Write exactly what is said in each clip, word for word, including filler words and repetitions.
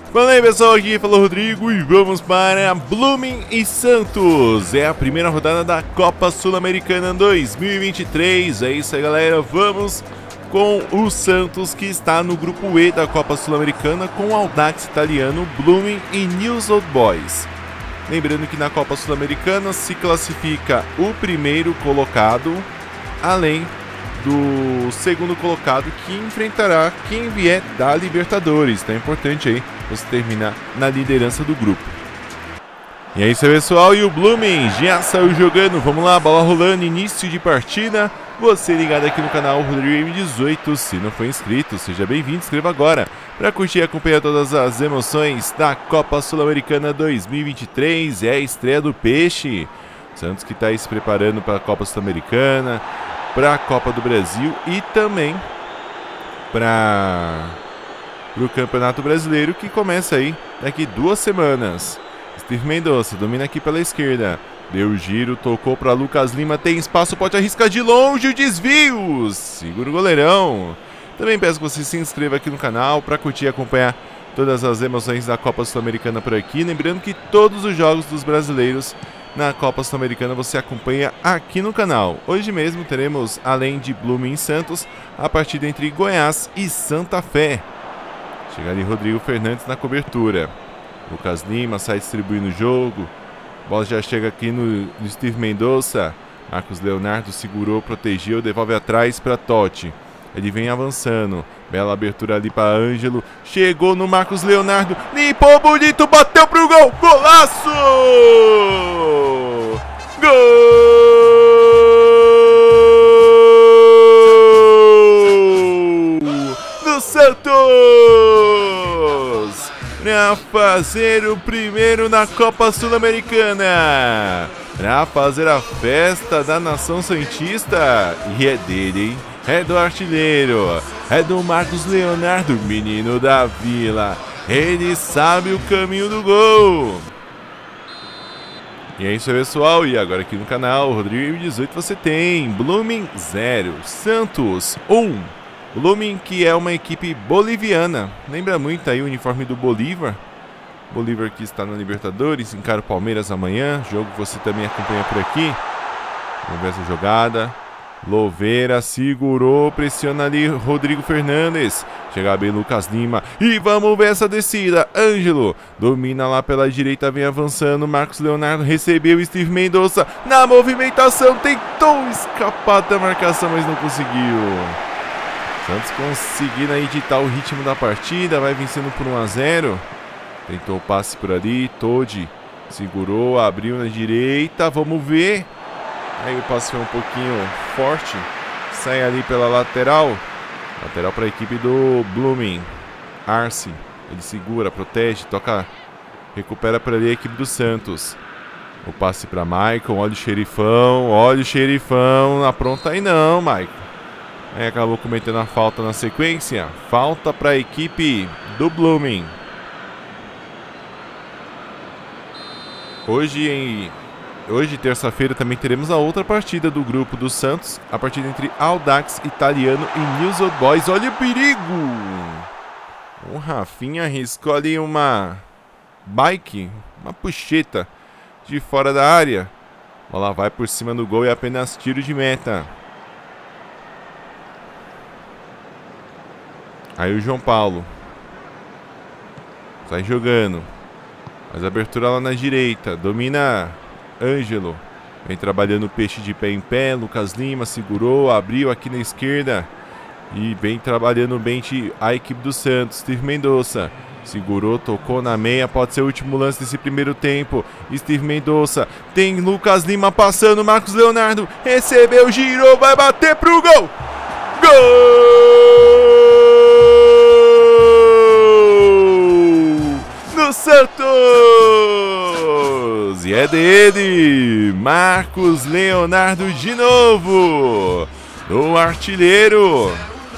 Fala aí pessoal, aqui falou Rodrigo e vamos para Blooming e Santos. É a primeira rodada da Copa Sul-Americana dois mil e vinte e três. É isso aí galera, vamos com o Santos que está no grupo E da Copa Sul-Americana com o Audax Italiano, Blooming e News Old Boys. Lembrando que na Copa Sul-Americana se classifica o primeiro colocado, além do segundo colocado que enfrentará quem vier da Libertadores. Então é importante aí você terminar na liderança do grupo. E é isso aí pessoal, e o Blooming já saiu jogando, vamos lá, bola rolando, início de partida. Você ligado aqui no canal Rodrigo M dezoito, se não for inscrito, seja bem-vindo, inscreva agora para curtir e acompanhar todas as emoções da Copa Sul-Americana dois mil e vinte e três. É a estreia do Peixe, Santos que está aí se preparando para a Copa Sul-Americana, para a Copa do Brasil e também para o Campeonato Brasileiro que começa aí daqui duas semanas. Steve Mendonça domina aqui pela esquerda, deu o giro, tocou para Lucas Lima, tem espaço, pode arriscar de longe o desvio, segura o goleirão. Também peço que você se inscreva aqui no canal para curtir e acompanhar todas as emoções da Copa Sul-Americana por aqui. Lembrando que todos os jogos dos brasileiros na Copa Sul-Americana você acompanha aqui no canal. Hoje mesmo teremos, além de Blooming e Santos, a partida entre Goiás e Santa Fé. Chega ali Rodrigo Fernandes na cobertura. Lucas Lima sai distribuindo o jogo. A bola já chega aqui no, no Steve Mendonça. Marcos Leonardo segurou, protegeu, devolve atrás para Totti. Ele vem avançando. Bela abertura ali para Ângelo. Chegou no Marcos Leonardo. Limpou bonito, bateu pro gol. Golaço! Gol! Do Santos! Para fazer o primeiro na Copa Sul-Americana. Para fazer a festa da nação santista. E é dele, hein? É do artilheiro, é do Marcos Leonardo, menino da Vila. Ele sabe o caminho do gol. E é isso aí pessoal, e agora aqui no canal Rodrigo M dezoito você tem Blooming zero, Santos um. Blooming que é uma equipe boliviana, lembra muito aí o uniforme do Bolívar. Bolívar que está na Libertadores, encara o Palmeiras amanhã, jogo que você também acompanha por aqui. Vamos ver essa jogada. Louveira segurou, pressiona ali Rodrigo Fernandes. Chega bem Lucas Lima e vamos ver essa descida. Ângelo domina lá pela direita, vem avançando. Marcos Leonardo recebeu, Steve Mendonça na movimentação, tentou escapar da marcação, mas não conseguiu. Santos conseguindo aí ditar o ritmo da partida, vai vencendo por um a zero. Tentou o passe por ali, Todd segurou, abriu na direita, vamos ver. Aí o passe foi um pouquinho forte, sai ali pela lateral, lateral para a equipe do Blooming. Arce, ele segura, protege, toca, recupera por ali a equipe do Santos. O passe para Maicon, olha o xerifão, olha o xerifão, apronta aí não, Maicon. Aí acabou cometendo a falta na sequência, falta para a equipe do Blooming. Hoje em... Hoje, terça-feira, também teremos a outra partida do grupo do Santos. A partida entre Audax Italiano e News Old Boys. Olha o perigo! O Rafinha arriscou ali uma bike, uma puxeta de fora da área. A bola vai por cima do gol e apenas tiro de meta. Aí o João Paulo sai jogando. Faz abertura lá na direita. Domina Ângelo, vem trabalhando o Peixe de pé em pé. Lucas Lima segurou, abriu aqui na esquerda e vem trabalhando bem a equipe do Santos. Steve Mendonça segurou, tocou na meia, pode ser o último lance desse primeiro tempo. Steve Mendonça, tem Lucas Lima passando, Marcos Leonardo recebeu, girou, vai bater pro gol! Gol do Santos! E é dele, Marcos Leonardo de novo, o artilheiro.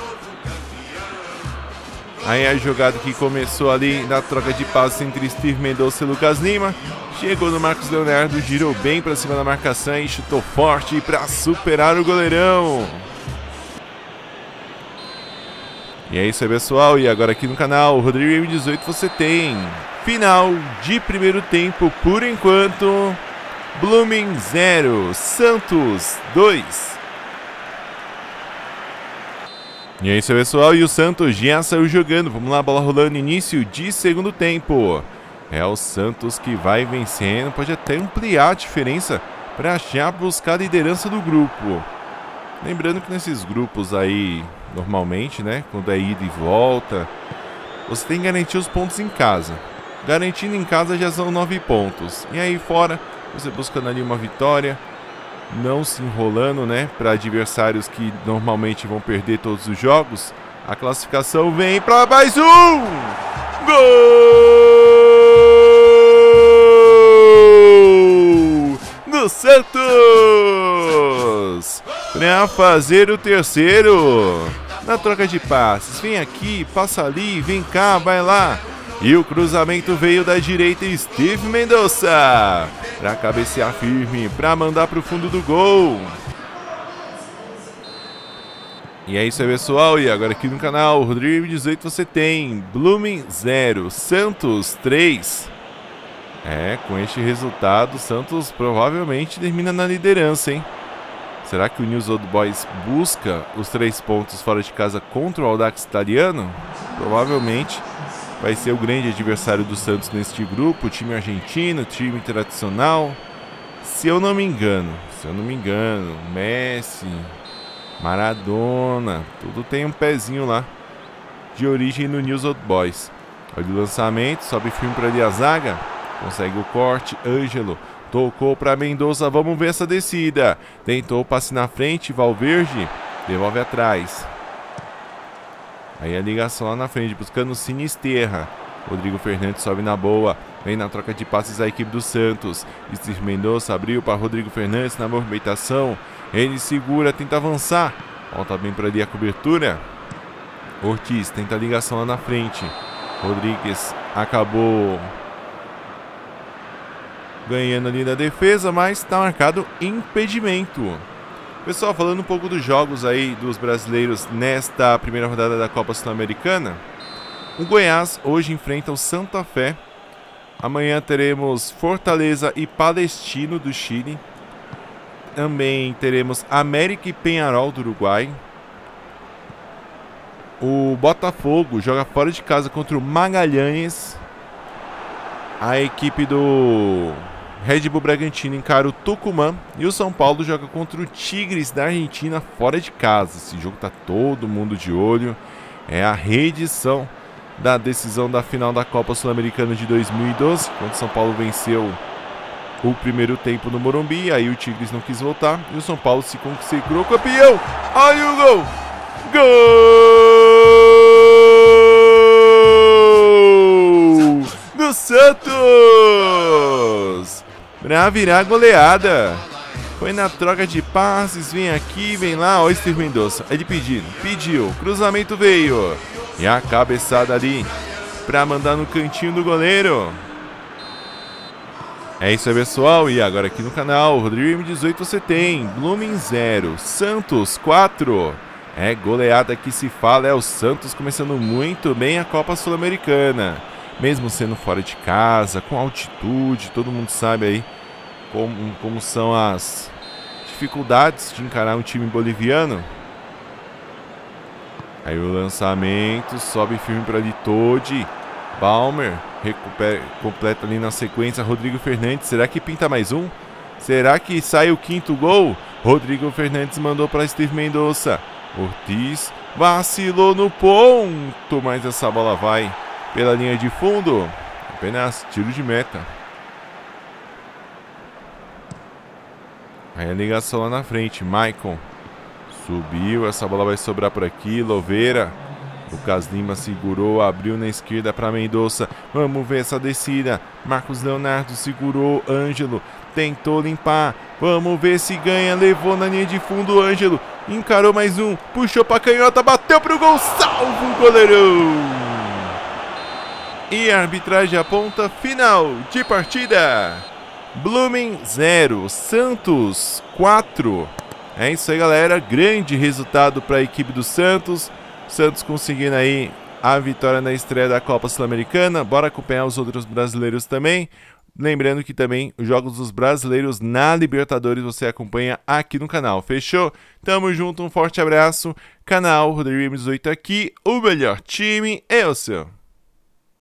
Aí a jogada que começou ali na troca de passes entre Steve Mendonça e Lucas Lima. Chegou no Marcos Leonardo, girou bem para cima da marcação e chutou forte para superar o goleirão. E é isso aí, pessoal, e agora aqui no canal Rodrigo M dezoito você tem final de primeiro tempo por enquanto. Blooming zero, Santos dois. E é isso aí, pessoal, e o Santos já saiu jogando. Vamos lá, bola rolando, início de segundo tempo. É o Santos que vai vencendo, pode até ampliar a diferença para já buscar a liderança do grupo. Lembrando que nesses grupos aí, normalmente, né, quando é ida e volta, você tem que garantir os pontos em casa. Garantindo em casa já são nove pontos. E aí fora, você buscando ali uma vitória, não se enrolando, né, para adversários que normalmente vão perder todos os jogos. A classificação vem para mais um! Gol! Do Santos! Para fazer o terceiro. Na troca de passes, vem aqui, passa ali, vem cá, vai lá. E o cruzamento veio da direita, Steve Mendonça. Para cabecear firme, para mandar para o fundo do gol. E é isso aí, pessoal, e agora aqui no canal Rodrigo M dezoito você tem Blooming zero, Santos três. É, com este resultado, Santos provavelmente termina na liderança, hein? Será que o News Old Boys busca os três pontos fora de casa contra o Audax italiano? Provavelmente vai ser o grande adversário do Santos neste grupo, time argentino, time tradicional. Se eu não me engano, se eu não me engano, Messi, Maradona, tudo tem um pezinho lá de origem no News Old Boys. Olha o lançamento, sobe firme para ali a zaga, consegue o corte, Ângelo tocou para Mendonça, vamos ver essa descida. Tentou o passe na frente, Valverde devolve atrás. Aí a ligação lá na frente, buscando Sinisterra. Rodrigo Fernandes sobe na boa, vem na troca de passes a equipe do Santos. Steve Mendonça abriu para Rodrigo Fernandes na movimentação. Ele segura, tenta avançar. Volta bem para ali a cobertura. Ortiz tenta a ligação lá na frente. Rodrigues acabou ganhando ali na defesa, mas está marcado impedimento. Pessoal, falando um pouco dos jogos aí dos brasileiros nesta primeira rodada da Copa Sul-Americana. O Goiás hoje enfrenta o Santa Fé. Amanhã teremos Fortaleza e Palestino do Chile. Também teremos América e Peñarol do Uruguai. O Botafogo joga fora de casa contra o Magalhães. A equipe do Red Bull Bragantino encara o Tucumã. E o São Paulo joga contra o Tigres da Argentina fora de casa. Esse jogo tá todo mundo de olho. É a reedição da decisão da final da Copa Sul-Americana de dois mil e doze, quando o São Paulo venceu o primeiro tempo no Morumbi. Aí o Tigres não quis voltar e o São Paulo se consagrou campeão. Olha o gol! Gol do Santos! Pra virar goleada. Foi na troca de passes, vem aqui, vem lá, ó o Steve Mendonça. Ele pediu, pediu, cruzamento veio. E a cabeçada ali pra mandar no cantinho do goleiro. É isso aí, pessoal, e agora aqui no canal Rodrigo M dezoito você tem Blooming zero, Santos quatro. É goleada que se fala, é o Santos começando muito bem a Copa Sul-Americana. Mesmo sendo fora de casa, com altitude, todo mundo sabe aí como, como são as dificuldades de encarar um time boliviano. Aí o lançamento, sobe firme para ali Todi. Balmer recupera, completa ali na sequência, Rodrigo Fernandes. Será que pinta mais um? Será que sai o quinto gol? Rodrigo Fernandes mandou para Steve Mendonça. Ortiz vacilou no ponto, mas essa bola vai pela linha de fundo. Apenas tiro de meta. Aí a ligação lá na frente, Maicon subiu, essa bola vai sobrar por aqui, Louveira. Lucas Lima segurou, abriu na esquerda para Mendonça. Vamos ver essa descida. Marcos Leonardo segurou, Ângelo tentou limpar. Vamos ver se ganha, levou na linha de fundo, Ângelo encarou mais um, puxou para canhota, bateu pro gol, salvo o goleirão. E a arbitragem aponta final de partida. Blooming zero, Santos quatro. É isso aí, galera. Grande resultado para a equipe do Santos. Santos conseguindo aí a vitória na estreia da Copa Sul-Americana. Bora acompanhar os outros brasileiros também. Lembrando que também os jogos dos brasileiros na Libertadores você acompanha aqui no canal, fechou? Tamo junto, um forte abraço. Canal Rodrigo M dezoito aqui, o melhor time é o seu.